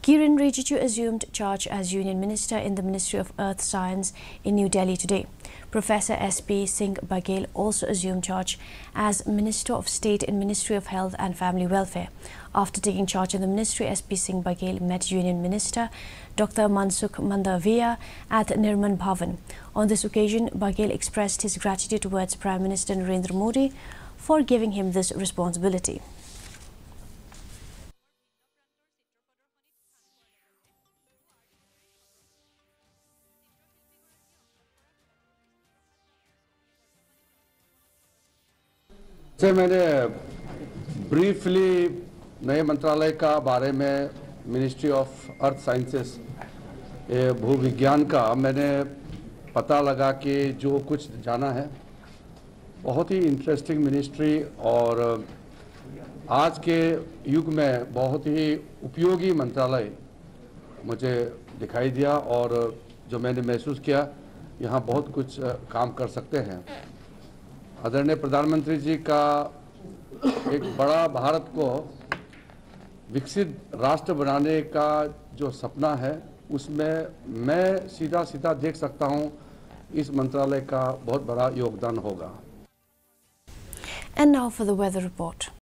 Kiren Rijiju assumed charge as Union Minister in the Ministry of Earth Science in New Delhi today. Professor S.P. Singh Baghel also assumed charge as Minister of State in Ministry of Health and Family Welfare. After taking charge in the ministry, S.P. Singh Baghel met Union Minister Dr. Mansukh Mandaviya at Nirman Bhavan. On this occasion, Baghel expressed his gratitude towards Prime Minister Narendra Modi for giving him this responsibility. से मैंने briefly नए मंत्रालय का बारे में ministry of earth sciences भूविज्ञान का मैंने पता लगा कि जो कुछ जाना है बहुत ही इंटरेस्टिंग मिनिस्ट्री और आज के युग में बहुत ही उपयोगी मंत्रालय मुझे दिखाई दिया और जो मैंने महसूस किया यहाँ बहुत कुछ काम कर सकते हैं। आदरणीय प्रधानमंत्री जी का एक बड़ा भारत को विकसित राष्ट्र बनाने का जो सपना है उसमें मैं सीधा देख सकता हूं इस मंत्रालय का बहुत बड़ा योगदान होगा। And now for the weather report.